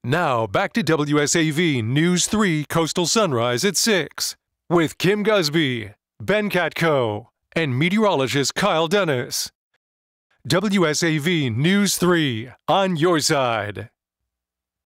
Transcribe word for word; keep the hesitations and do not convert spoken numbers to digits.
Now back to W S A V News three Coastal Sunrise at six with Kim Gusby, Ben Katko, and meteorologist Kyle Dennis. W S A V News three on your side.